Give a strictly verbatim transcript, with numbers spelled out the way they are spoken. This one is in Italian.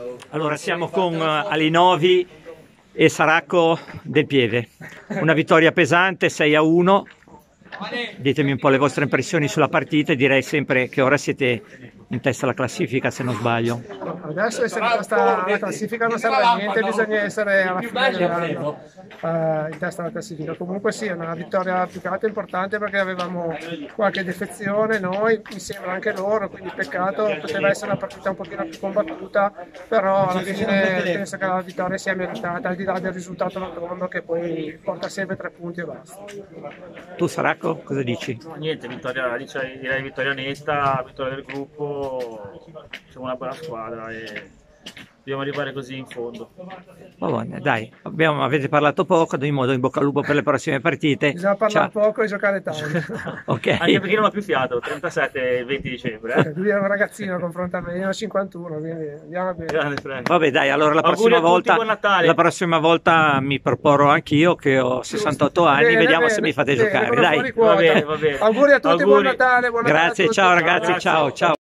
Allora siamo con Alinovi e Saracco del Pieve, una vittoria pesante, sei a uno. Ditemi un po' le vostre impressioni sulla partita e direi sempre che ora siete in testa alla classifica, se non sbaglio. Adesso essere in testa alla classifica non serve a niente, bisogna essere alla fine dell'anno uh, in testa alla classifica. Comunque sì, è una vittoria più che altro importante perché avevamo qualche defezione noi, mi sembra anche loro, quindi peccato, poteva essere una partita un pochino più combattuta, però alla fine penso che la vittoria sia meritata, al di là del risultato rotondo che poi porta sempre tre punti e basta. Tu Saracco, cosa dici? No, niente, vittoria, direi vittoria netta, vittoria del gruppo, siamo una buona squadra e dobbiamo arrivare così in fondo. Va bene, dai, abbiamo, avete parlato poco, ad ogni modo in bocca al lupo per le prossime partite. Bisogna parlare Ciao. poco e giocare tanto. Okay. Anche perché non ho più fiato, trentasette e venti dicembre. Eh? Lui è un ragazzino confronto a me, io ho cinquantuno, quindi andiamo bene. Vabbè dai, allora la prossima, volta, la prossima volta mi proporrò anch'io che ho sessantotto anni, bene, vediamo bene, se mi fate bene, giocare. Dai. Va bene, va bene. Auguri a tutti, Auguri. Buon Natale, buon Natale. Grazie, a tutti. ciao ragazzi, Grazie. ciao, ciao.